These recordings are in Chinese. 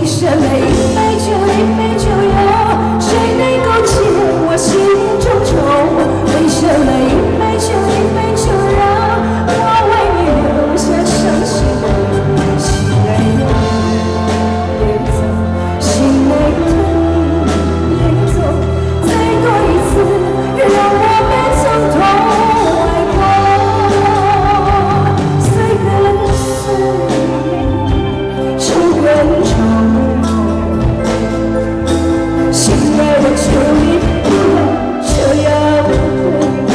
为什么一杯就有？谁能够解我心中愁？为什么一杯就有？我为你留下伤心的泪，心爱的你别走，心爱的你别走，再多一次，让我们从头爱过，随跟随，手跟手。 亲爱的，求你不要这样对我。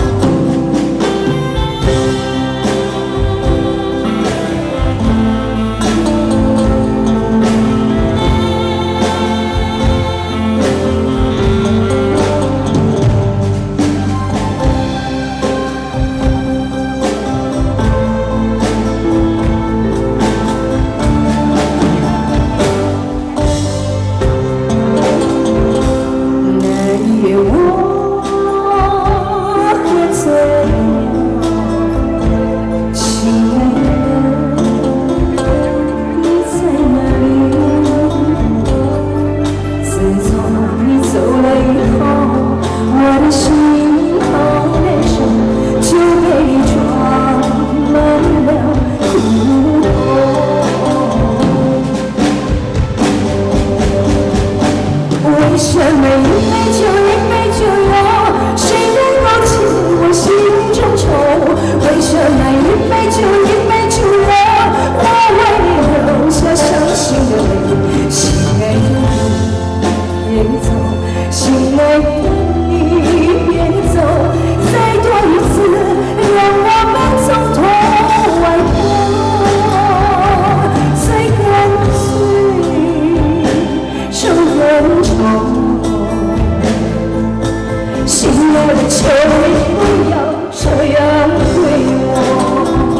为什么一杯就有？谁能够解我心中愁？为什么一杯就有？我为你留下伤心的泪，心爱的你别走，心爱的你别走，再多一次，让我们从头爱过，再跟随，手跟手。 亲爱的，求你不要这样对我。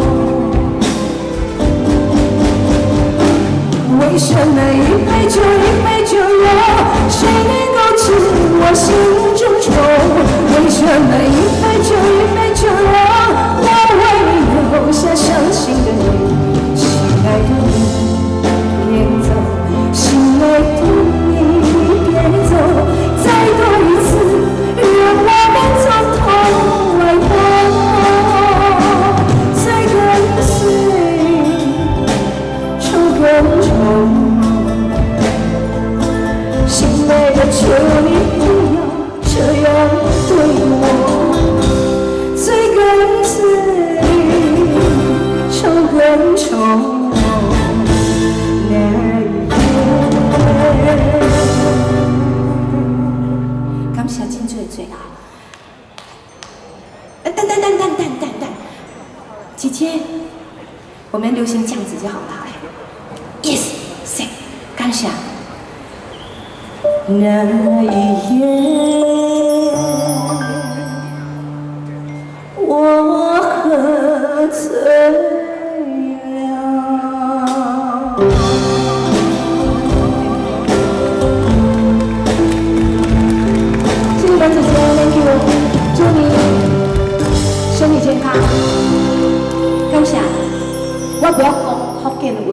为什么一杯就有？谁能够解我心中愁？为什么一杯就有？我为你留下伤心的泪，亲爱的你别走，亲爱的你别走，再多一次。 让我们从头爱过，再跟随，手跟手。亲爱的，求你不要这样对我，再跟随，手跟手。感谢真最啊！蛋，姐姐，我们流行这样子就好了。Yes， 行，感谢。那一夜，我喝醉了。 谢谢，Thank you， 祝你身体健康。感谢，我不要讲福建话。